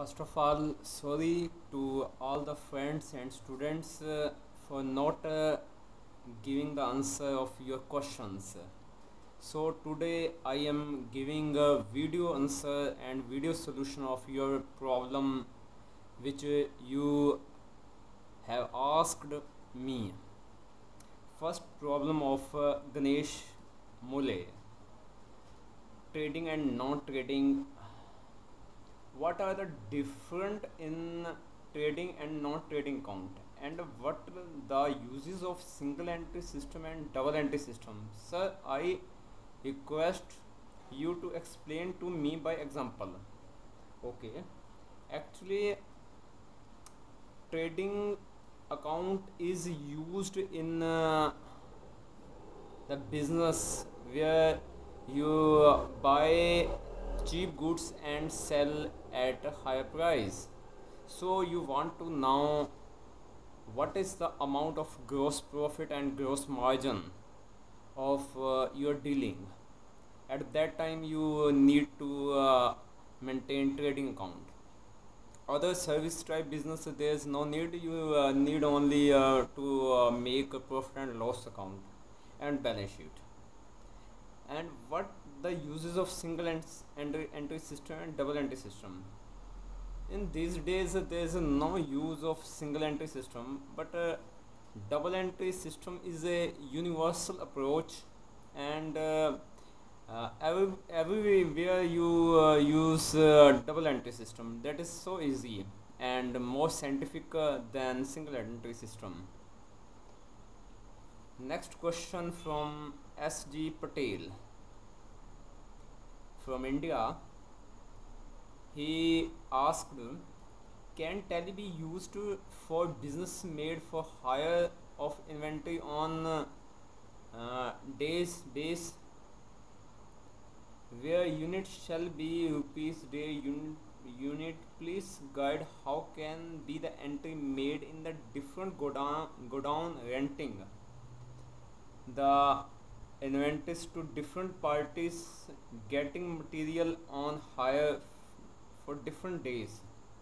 First of all, sorry to all the friends and students for not giving the answer of your questions. So today I am giving a video answer and video solution of your problem which you have asked me. First problem of Ganesh Mule, trading and non-trading. What are the different in trading and non-trading account, and what the uses of single entry system and double entry system? Sir, I request you to explain to me by example. Okay, actually trading account is used in the business where you buy cheap goods and sell at a higher price. So you want to know what is the amount of gross profit and gross margin of your dealing. At that time you need to maintain trading account. Other service type business, there is no need. You need only to make a profit and loss account and balance sheet. And what the uses of single entry system and double entry system? In these days there is no use of single entry system, but double entry system is a universal approach, and everywhere you use double entry system. That is so easy and more scientific than single entry system. Next question from SG Patel from India. He asked, can Tally be used for business made for hire of inventory on days base, where unit shall be rupees day unit? Please guide how can be the entry made in the different godown renting the inventories to different parties, getting material on hire for different days.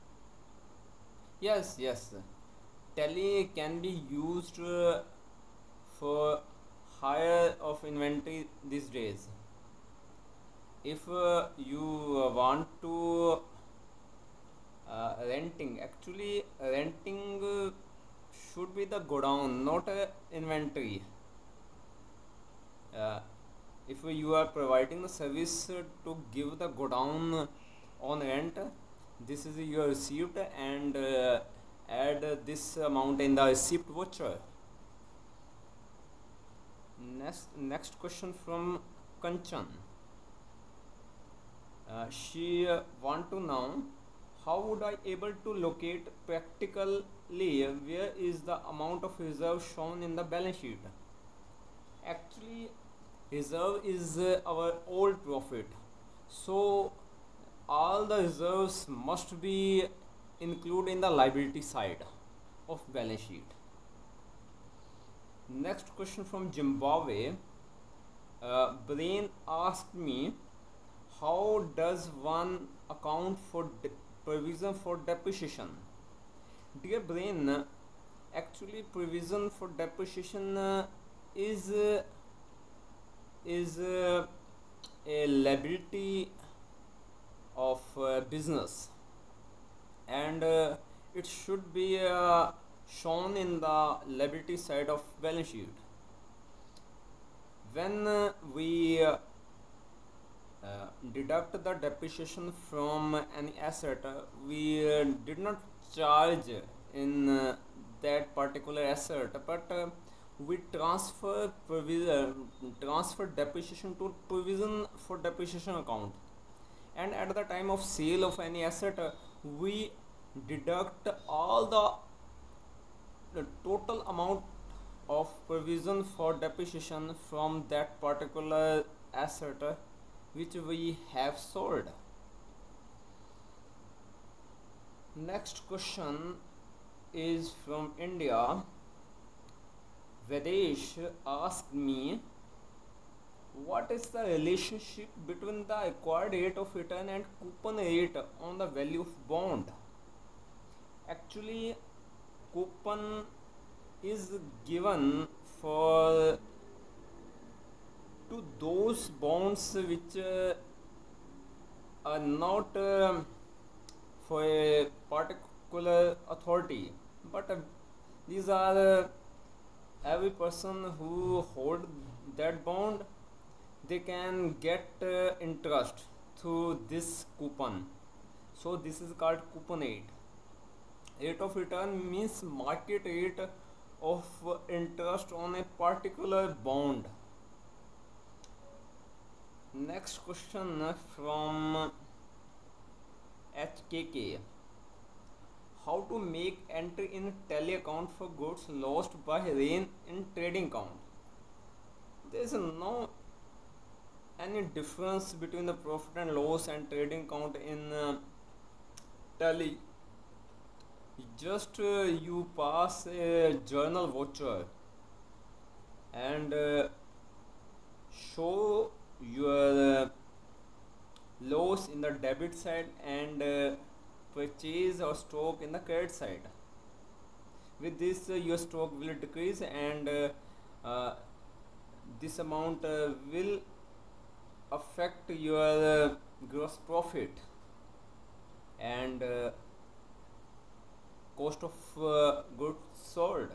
Yes, Tally can be used for hire of inventory these days. If you want to renting, actually renting should be the godown, not inventory. If you are providing the service to give the godown on rent, this is your receipt, and add this amount in the receipt voucher. Next question from Kanchan. She want to know, how would I able to locate practically where is the amount of reserve shown in the balance sheet? Actually reserve is our old profit, so all the reserves must be included in the liability side of balance sheet. Next question from Zimbabwe. Brain asked me, how does one account for provision for depreciation? Dear Brain, actually provision for depreciation is a liability of business, and it should be shown in the liability side of balance sheet. When we deduct the depreciation from any asset, we did not charge in that particular asset, but we transfer depreciation to provision for depreciation account, and at the time of sale of any asset we deduct all the total amount of provision for depreciation from that particular asset which we have sold. Next question is from India. Vedesh asked me, What is the relationship between the acquired rate of return and coupon rate on the value of bond? Actually, coupon is given for to those bonds which are not for a particular authority, but these are every person who hold that bond, they can get interest through this coupon. So this is called coupon rate. Rate of return means market rate of interest on a particular bond. Next question from HKK. How to make entry in tally account for goods lost by rain in trading account? There is no any difference between the profit and loss and trading account in tally. Just you pass a journal voucher and show your loss in the debit side and purchase or stock in the credit side. With this your stock will decrease and this amount will affect your gross profit and cost of goods sold.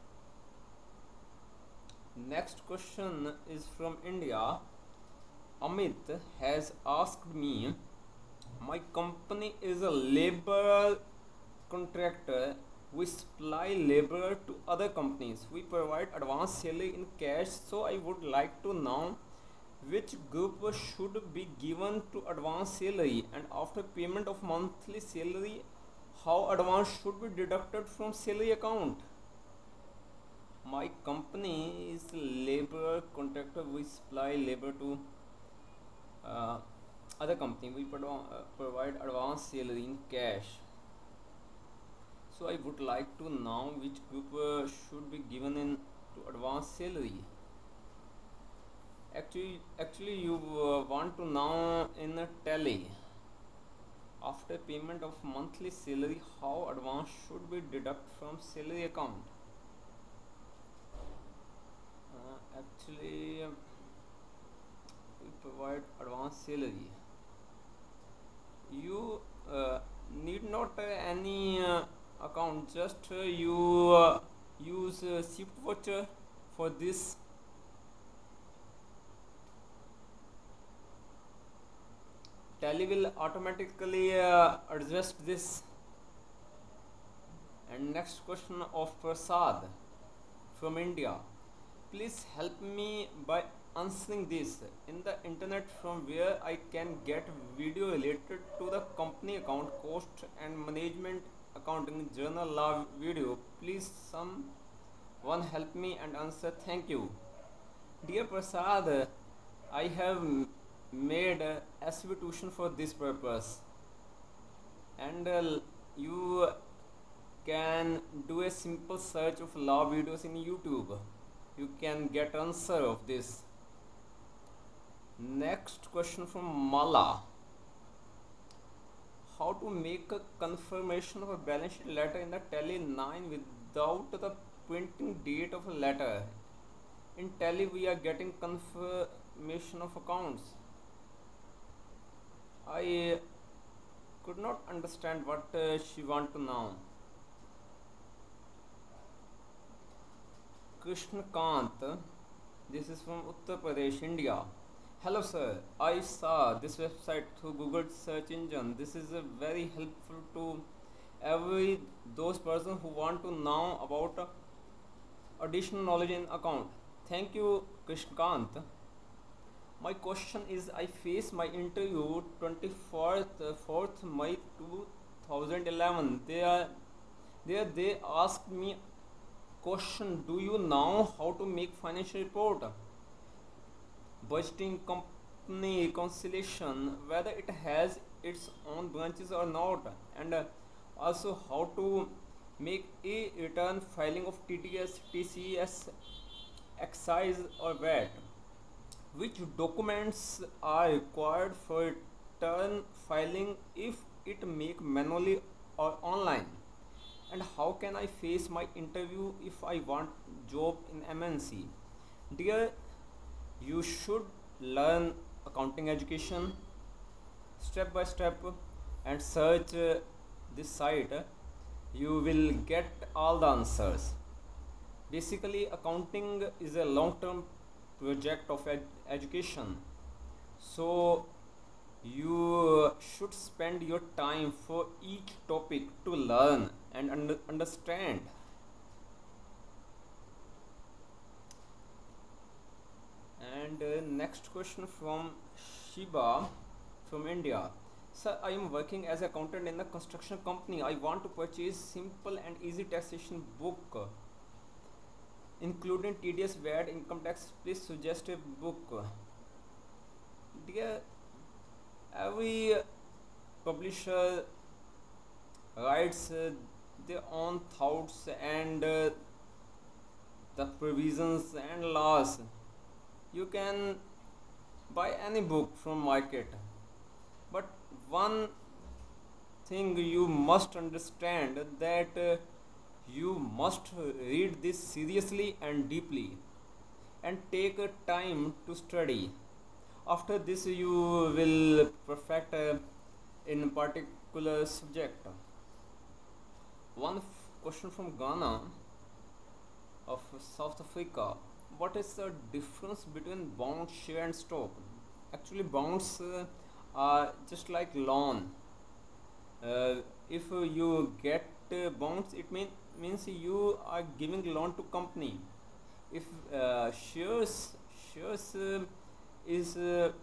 Next question is from India. Amit has asked me, my company is a labor contractor. We supply labor to other companies. We provide advance salary in cash. So I would like to know which group should be given to advance salary, and after payment of monthly salary, how advance should be deducted from salary account. My company is labor contractor. We supply labor to other company. We provide advance salary in cash. So I would like to know which group should be given in to advance salary. Actually you want to know in a tally, after payment of monthly salary, how advance should be deducted from salary account. Actually we provide advance salary. You need not any account, just you use shift voucher for this. Tally will automatically adjust this. And next question of Prasad from India. Please help me by answering this. In the internet, from where I can get video related to the company account, cost and management accounting, journal law video. Please someone help me and answer. Thank you. Dear Prasad, I have made SV tuition for this purpose, and you can do a simple search of law videos in YouTube. You can get answer of this. Next question from Mala. How to make a confirmation of a balance sheet letter in the Tally 9 without the printing date of a letter? In Tally we are getting confirmation of accounts. I could not understand what she want to know. Krishna Kant, this is from Uttar Pradesh, India. Hello sir, I saw this website through Google search engine. This is very helpful to every those person who want to know about additional knowledge in account. Thank you, Krishna Kant. My question is, I faced my interview 4th May 2011. They asked me question, do you know how to make financial report, budgeting, company reconciliation, whether it has its own branches or not, and also how to make a return filing of TDS, TCS, excise or VAT. Which documents are required for return filing if it make manually or online? And how can I face my interview if I want job in MNC? Dear, you should learn accounting education step by step and search this site. You will get all the answers. Basically, accounting is a long term project of education. So, you should spend your time for each topic to learn and understand. And next question from Shiba from India. Sir, I am working as accountant in a construction company. I want to purchase simple and easy taxation book, including TDS, VAT, income tax. Please suggest a book. Dear, every publisher writes their own thoughts and the provisions and laws. You can buy any book from market, but one thing you must understand that you must read this seriously and deeply and take a time to study. After this you will perfect in particular subject. One question from Ghana of South Africa. What is the difference between bond, share and stock? Actually bonds are just like loan. If you get bonds, it means you are giving loan to company. If shares is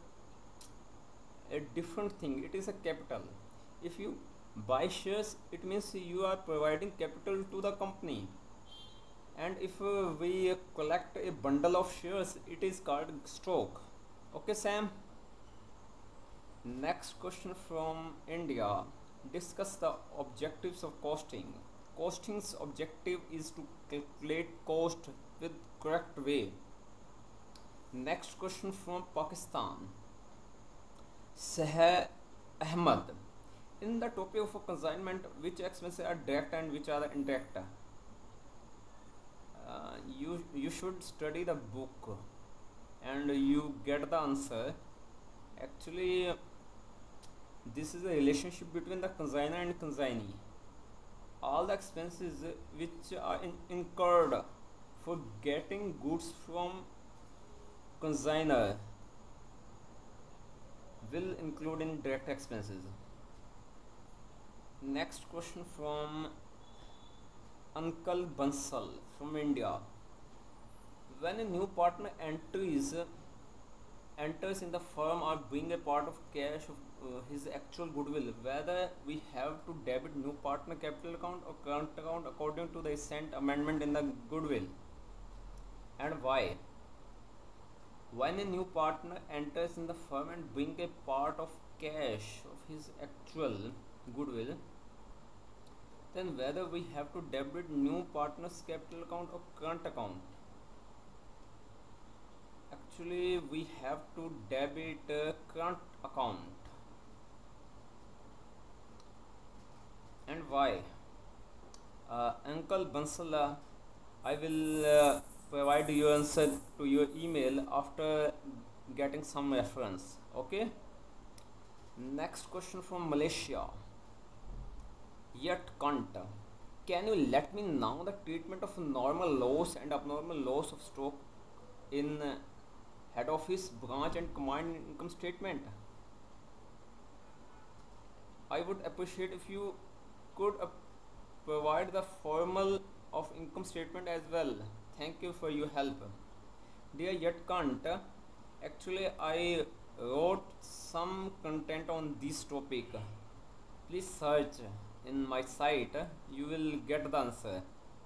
a different thing, it is a capital. If you buy shares, it means you are providing capital to the company. And if we collect a bundle of shares, it is called stock. Okay, Sam. Next question from India. Discuss the objectives of costing. Costing's objective is to calculate cost with correct way. Next question from Pakistan. Saheh Ahmad. In the topic of consignment, which expenses are direct and which are indirect? You should study the book and you get the answer. Actually, this is a relationship between the consignor and consignee. All the expenses which are incurred for getting goods from consignor will include in direct expenses. Next question from Uncle Bansal from India. When a new partner enters in the firm or being a part of cash of his actual goodwill, whether we have to debit new partner capital account or current account according to the recent amendment in the goodwill, and why? When a new partner enters in the firm and bring a part of cash of his actual goodwill, then whether we have to debit new partner's capital account or current account. Actually, we have to debit current account. And why? Uncle Bansala, I will provide you answer to your email after getting some reference. Okay. Next question from Malaysia. Yet can't. Can you let me know the treatment of normal loss and abnormal loss of stock in head office, branch and combined income statement? I would appreciate if you could provide the formal of income statement as well. Thank you for your help. Dear Yet can't. Actually, I wrote some content on this topic. Please search in my site. You will get the answer.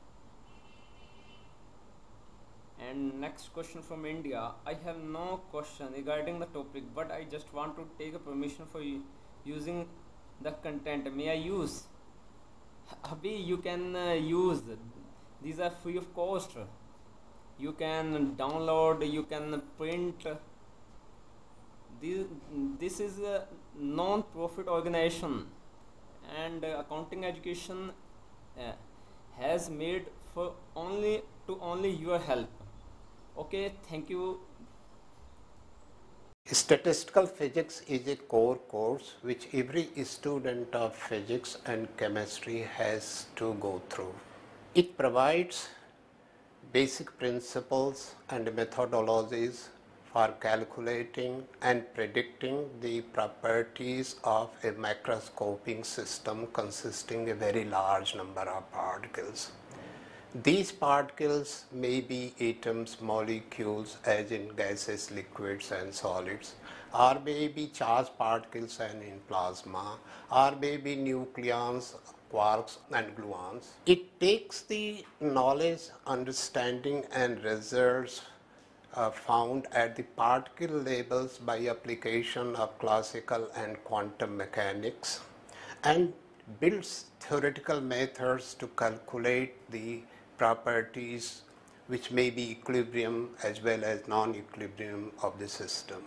And next question from India. I have no question regarding the topic, but I just want to take a permission for using the content. May I use? Abhi, you can use. These are free of cost. You can download, you can print, this, this is a non-profit organization, and accounting education uh, has made for only your help. Okay, thank you. Statistical physics is a core course which every student of physics and chemistry has to go through. It provides basic principles and methodologies for calculating and predicting the properties of a macroscopic system consisting of a very large number of particles. These particles may be atoms, molecules, as in gases, liquids and solids, or may be charged particles and in plasma, or may be nucleons, quarks and gluons. It takes the knowledge, understanding and results found at the particle levels by application of classical and quantum mechanics and builds theoretical methods to calculate the properties which may be equilibrium as well as non-equilibrium of the system.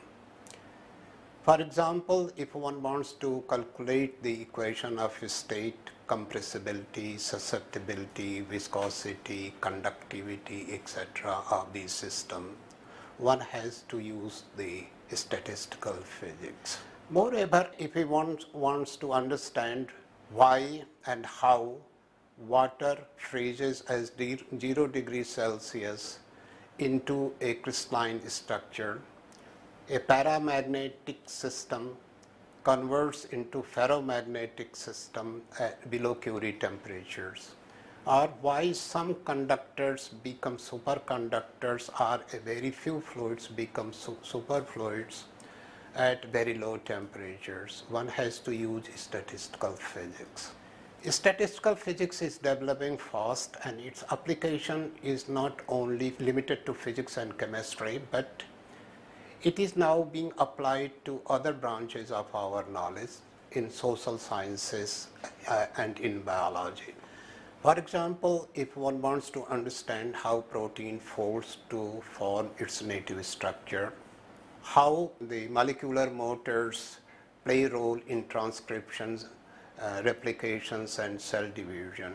For example, if one wants to calculate the equation of state, compressibility, susceptibility, viscosity, conductivity, etc. of these systems, one has to use the statistical physics. Moreover, if he wants to understand why and how water freezes as 0 degrees Celsius into a crystalline structure, a paramagnetic system converts into ferromagnetic system below Curie temperatures, or why some conductors become superconductors or a very few fluids become superfluids at very low temperatures. One has to use statistical physics. Statistical physics is developing fast, and its application is not only limited to physics and chemistry, but it is now being applied to other branches of our knowledge in social sciences and in biology. For example, if one wants to understand how protein folds to form its native structure, how the molecular motors play a role in transcriptions, replications and cell division,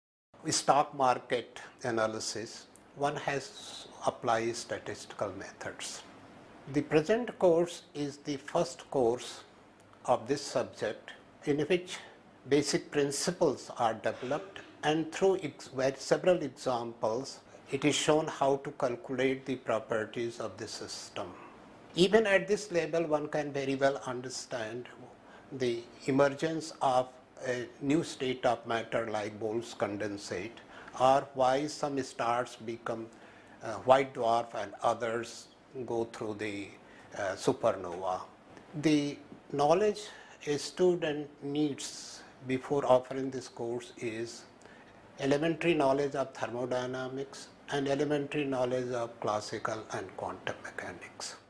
stock market analysis, one has applied statistical methods. The present course is the first course of this subject in which basic principles are developed, and through several examples it is shown how to calculate the properties of the system. Even at this level, one can very well understand the emergence of a new state of matter like Bohr's condensate, or why some stars become white dwarf and others go through the supernova. The knowledge a student needs before offering this course is elementary knowledge of thermodynamics and elementary knowledge of classical and quantum mechanics.